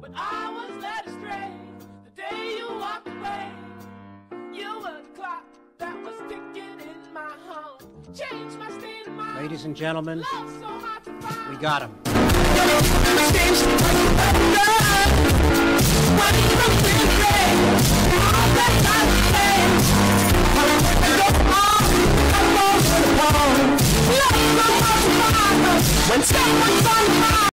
but I was led astray. The day you walked away, you were the clock that was ticking in my home. Changed my state of mind. Ladies and gentlemen, Love so hard to find. we got him. What